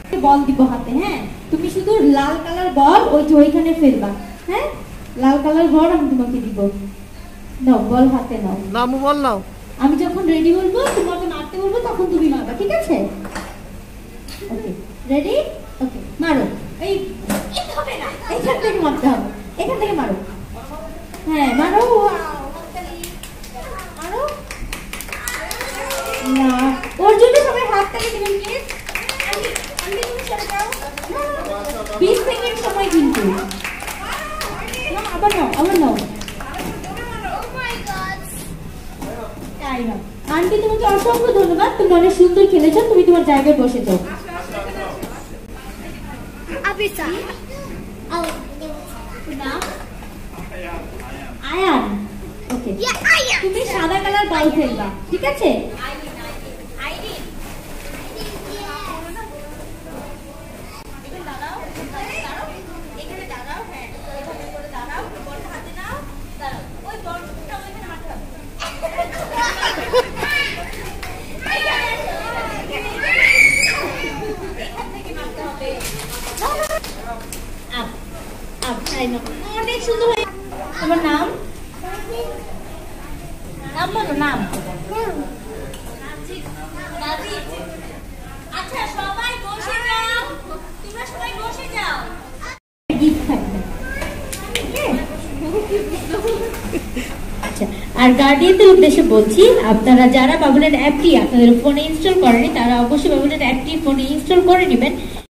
বল দিব হাতে। হ্যাঁ, তুমি শুধু লাল কালার বল ওই যে ওইখানে ফেলবা। হ্যাঁ, লাল কালার বল আমি তোমাকে দিব। নাও বল হাতে নাও। নামু বল নাও। আমি যখন রেডি বলবো তোমাকে মারতে বলবো তখন তুমি মারবা, ঠিক আছে? ওকে, রেডি? ওকে, মারো। এই হবে না, এখান থেকে মারতে হবে, এখান থেকে মারো। হ্যাঁ মারো, মারো না। ওর জন্য সবাই হাত তালি দিবেন প্লিজ। আমি তুমি চলে যাও। 20 সেকেন্ড সময় কিন্তু। না, আবার নাও, আবার নাও। আন্টি তোমাকে অসংখ্য ধন্যবাদ, তুমি অনেক সুন্দর খেলেছো। তুমি তোমার জায়গায় বসে যাও। আয়ান, ওকে, তুমি সাদা কালার বল খেলবা, ঠিক আছে? অনেক সুন্দর। তোমার নাম? নাম বলো, নাম। আচ্ছা সবাই বসে যাও, তোমরা সবাই বসে যাও। গিফট থাকবে। আচ্ছা, আর গার্ডিয়ানদের উদ্দেশ্যে বলছি, আপনারা যারা বাবুল্যান্ড অ্যাপটি আপনাদের ফোনে ইনস্টল করেনি তারা অবশ্যই বাবুল্যান্ড অ্যাপটি ফোনে ইনস্টল করে নেবেন।